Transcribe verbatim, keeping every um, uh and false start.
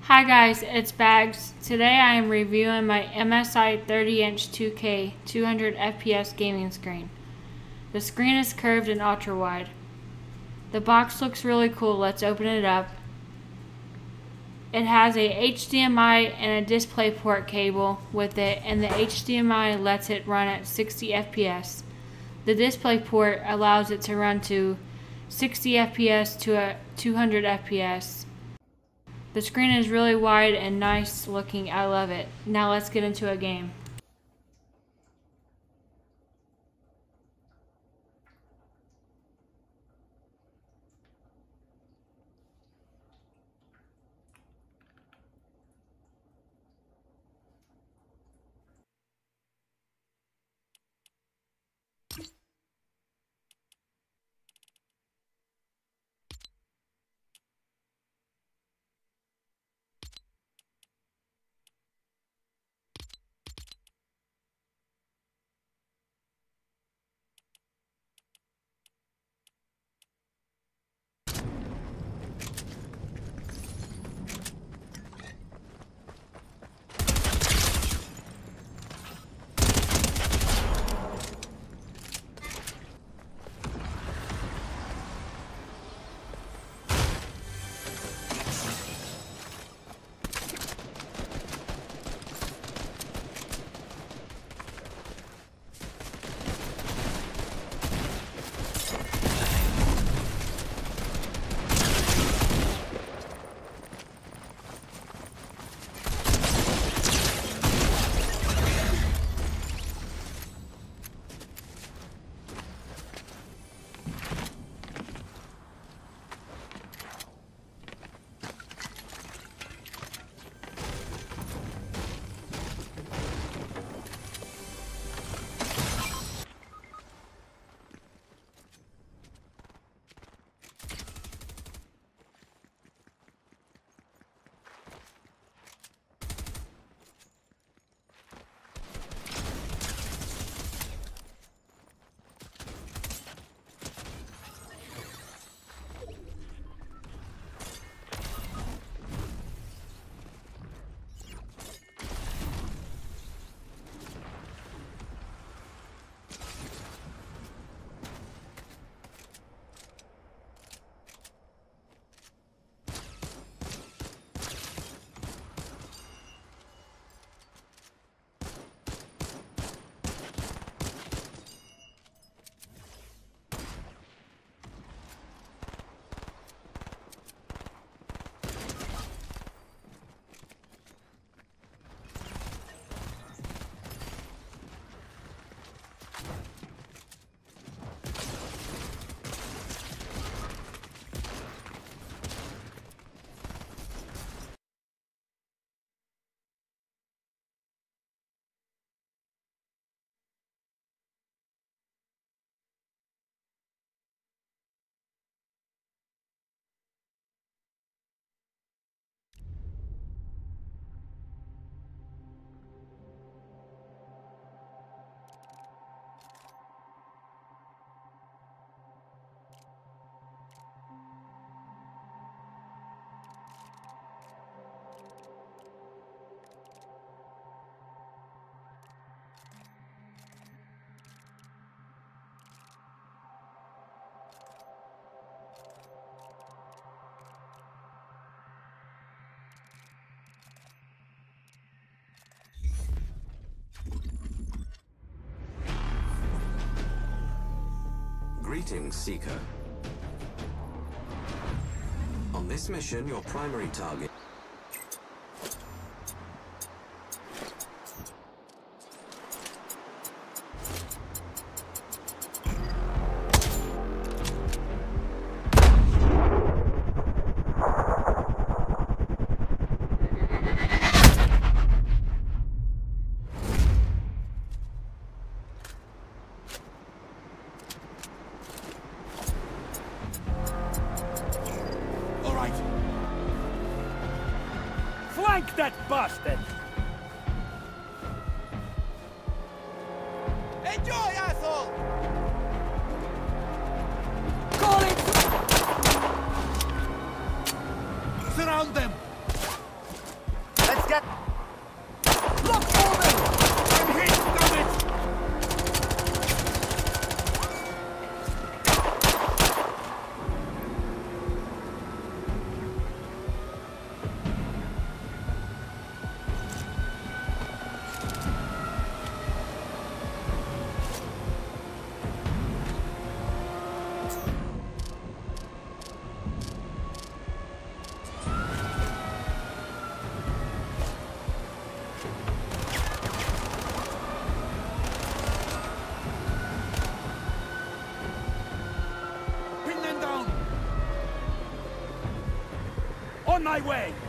Hi guys, it's Bags. Today I am reviewing my M S I thirty inch two K two hundred F P S gaming screen. The screen is curved and ultra wide. The box looks really cool. Let's open it up. It has a H D M I and a DisplayPort cable with it, and the H D M I lets it run at sixty F P S. The DisplayPort allows it to run to sixty F P S to a two hundred F P S. The screen is really wide and nice looking. I love it. Now let's get into a game. Greetings, Seeker. On this mission, your primary target... Flank that bastard! Enjoy, asshole! Call it! Surround them! Get... Look for me! I'm hit, damn it! On my way!